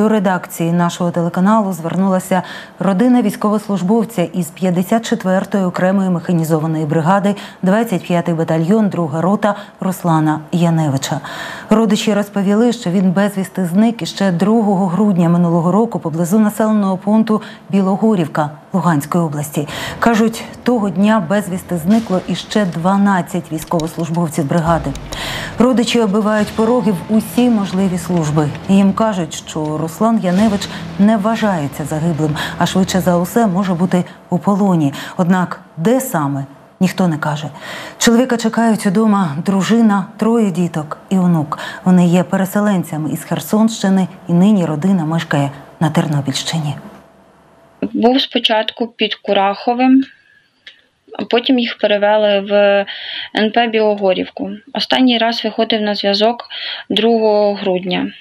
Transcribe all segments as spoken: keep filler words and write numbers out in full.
До редакції нашого телеканалу звернулася родина військовослужбовця із п'ятдесят четвертої окремої механізованої бригади, двадцять п'ятий батальйон, друга рота Руслана Яневича. Родичі розповіли, що він безвісти зник іще другого грудня минулого року поблизу населеного пункту Білогорівка Луганської області. Кажуть, того дня безвісти зникло іще дванадцять військовослужбовців бригади. Родичі оббивають пороги в усі можливі служби. Їм кажуть, що Руслан Яневич не вважається загиблим, а швидше за усе може бути у полоні. Однак де саме – ніхто не каже. Чоловіка чекають удома дружина, троє діток і онук. Вони є переселенцями із Херсонщини і нині родина мешкає на Тернопільщині. Був спочатку під Кураховим, а потім їх перевели в ен пе Білогорівку. Останній раз виходив на зв'язок другого грудня.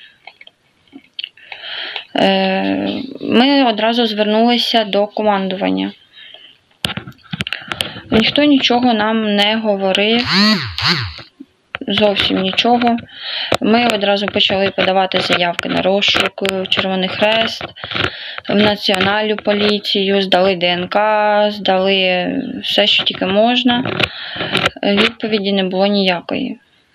Ми одразу звернулися до командування. Ніхто нічого нам не говорив, зовсім нічого. Ми одразу почали подавати заявки на розшук в Червоний Хрест, в Національну поліцію, здали де ен ка, здали все, що тільки можна. Відповіді не було ніякої.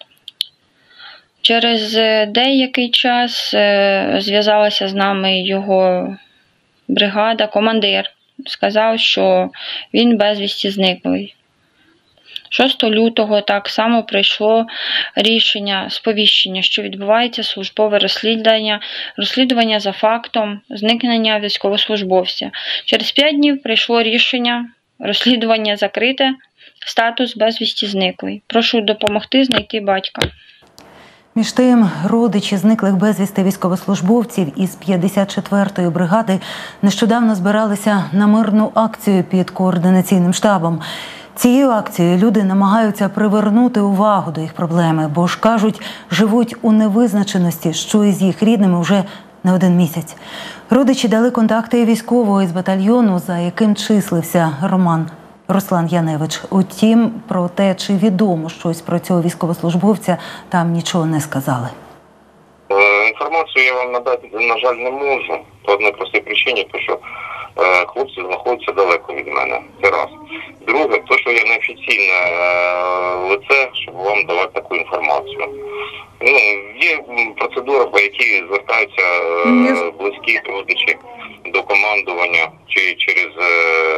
Через деякий час зв'язалася з нами його бригада, командир. Сказав, що він безвісті зниклий. шостого лютого так само прийшло рішення, сповіщення, що відбувається службове розслідування, розслідування за фактом зникнення військовослужбовця. Через п'ять днів прийшло рішення, розслідування закрите, статус безвісті зниклий. Прошу допомогти знайти батька. Між тим, родичі зниклих безвісти військовослужбовців із п'ятдесят четвертої бригади нещодавно збиралися на мирну акцію під координаційним штабом. Цією акцією люди намагаються привернути увагу до їх проблеми, бо ж, кажуть, живуть у невизначеності, що із їх рідними вже не один місяць. Родичі дали контакти військового із батальйону, за яким числився Роман Руслан Яневич. Утім, про те, чи відомо щось про цього військовослужбовця, там нічого не сказали. Інформацію я вам надати, на жаль, не можу. По одній простій причині, тому що е, хлопці знаходяться далеко від мене. Це раз. Друге, то, що я неофіційне е, лице, щоб вам давати таку інформацію. Ну, є процедура, по якій звертаються е, близькі родичі до командування чи через е,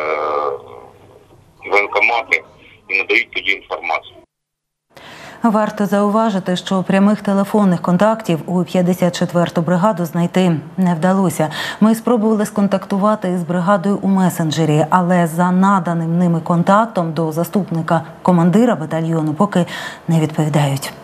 воєнкомати і надають тоді інформацію. Варто зауважити, що прямих телефонних контактів у п'ятдесят четверту бригаду знайти не вдалося. Ми спробували сконтактувати з бригадою у месенджері, але за наданим ними контактом до заступника командира батальйону поки не відповідають.